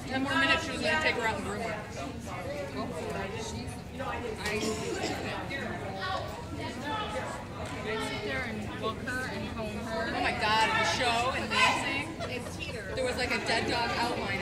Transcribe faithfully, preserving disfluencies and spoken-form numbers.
Ten more minutes, she was going to take her out and groom her. Go for it. She's, I, I sit there and look her and comb her. Oh my god, the show and dancing. There was like a dead dog outline